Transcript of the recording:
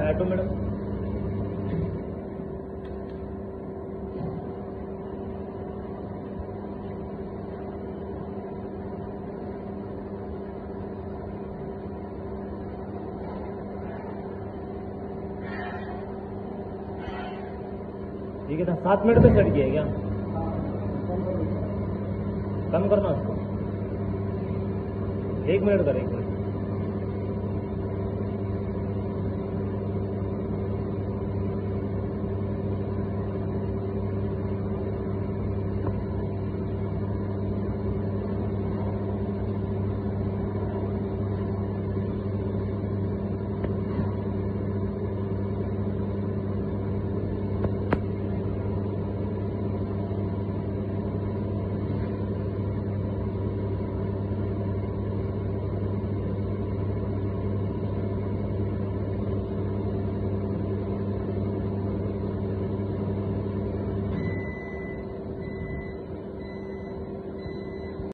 Auto madam. ठीक है ना, 7 मिनट पे चढ़ गया क्या? कम करना उसको, 1 मिनट करेंगे।